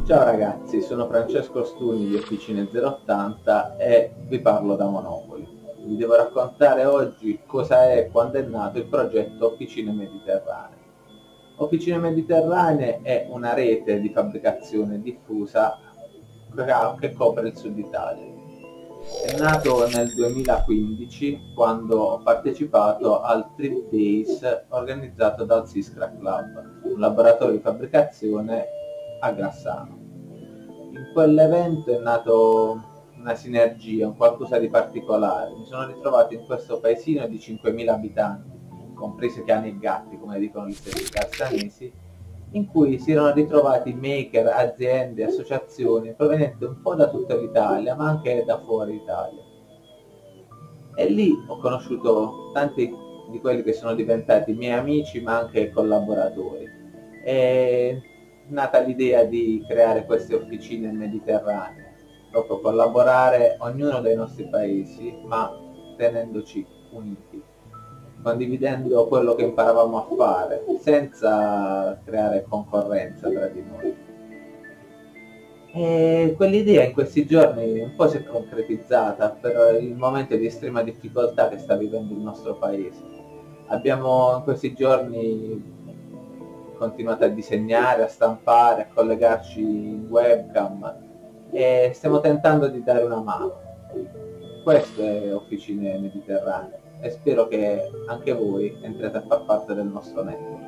Ciao ragazzi, sono Francesco Stuni di Officine 080 e vi parlo da Monopoli. Vi devo raccontare oggi cosa è e quando è nato il progetto Officine Mediterranee. Officine Mediterranee è una rete di fabbricazione diffusa che copre il sud Italia. È nato nel 2015 quando ho partecipato al Trip Days organizzato dal Siscra Club, un laboratorio di fabbricazione a Grassano. In quell'evento è nato una sinergia, un qualcosa di particolare. Mi sono ritrovato in questo paesino di 5.000 abitanti, compresi cani e gatti, come dicono gli stessi cassanesi, in cui si erano ritrovati maker, aziende, associazioni provenienti un po' da tutta l'Italia, ma anche da fuori Italia. E lì ho conosciuto tanti di quelli che sono diventati miei amici, ma anche collaboratori. È nata l'idea di creare queste officine mediterranee, proprio collaborare ognuno dei nostri paesi, ma tenendoci uniti, condividendo quello che imparavamo a fare, senza creare concorrenza tra di noi. E quell'idea in questi giorni un po' si è concretizzata per il momento di estrema difficoltà che sta vivendo il nostro paese. Abbiamo in questi giorni continuato a disegnare, a stampare, a collegarci in webcam e stiamo tentando di dare una mano. Questo è Officine Mediterranee e spero che anche voi entriate a far parte del nostro network.